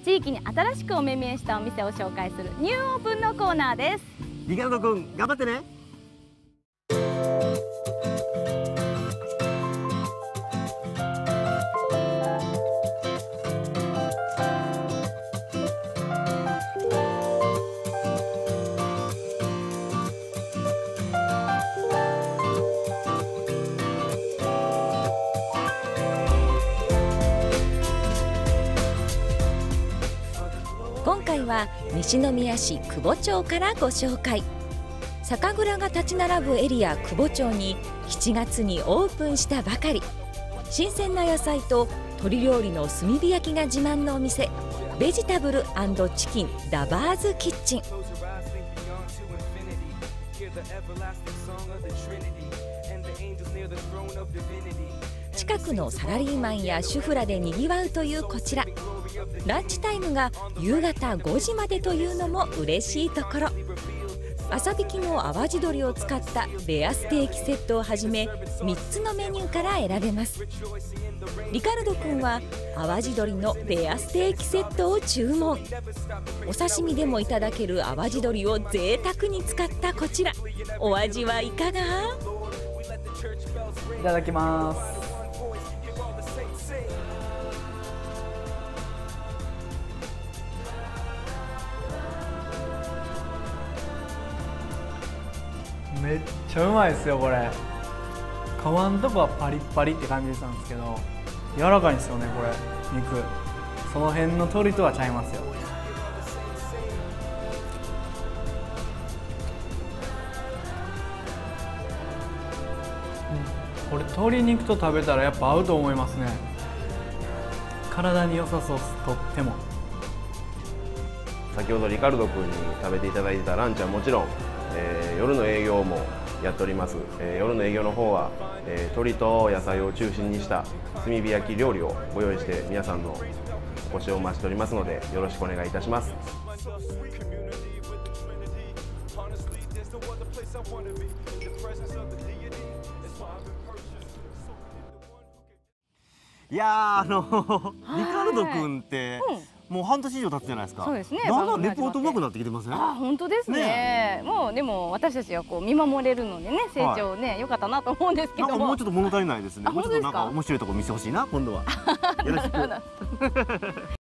地域に新しくお目見えしたお店を紹介するニューオープンのコーナーです。 リカルド君頑張ってね。 今回は西宮市久保町からご紹介。酒蔵が立ち並ぶエリア久保町に7月にオープンしたばかり、新鮮な野菜と鶏料理の炭火焼きが自慢のお店、ベジタブル&チキンダバーズキッチン。近くのサラリーマンや主婦らでにぎわうというこちら、ランチタイムが夕方5時までというのも嬉しいところ。朝引きの淡路鶏を使ったレアステーキセットをはじめ3つのメニューから選べます。リカルド君は淡路鶏のレアステーキセットを注文。お刺身でもいただける淡路鶏を贅沢に使ったこちら、お味はいかが？ いただきます。めっちゃうまいですよこれ。皮のとこはパリッパリって感じなんですけど、柔らかいんですよねこれ肉。その辺の鶏とはちゃいますよ。これ鶏肉と食べたらやっぱ合うと思いますね。体に良さそうです、とっても。 先ほどリカルド君に食べていただいたランチはもちろん、夜の営業もやっております。夜の営業の方は、鶏と野菜を中心にした炭火焼き料理をご用意して皆さんのお越しをお待ちしておりますので、よろしくお願いいたします。 いやーリカルド君ってもう半年以上経つじゃないですか。 そうですね。 だんだんレポート上手くなってきてません？ あ、本当ですね。もうでも私たちはこう見守れるのでね、成長ね、良かったなと思うんですけども。 なんかもうちょっと物足りないですね。 あ、 もうちょっとなんか面白いところ見せてほしいな今度は。よろしく。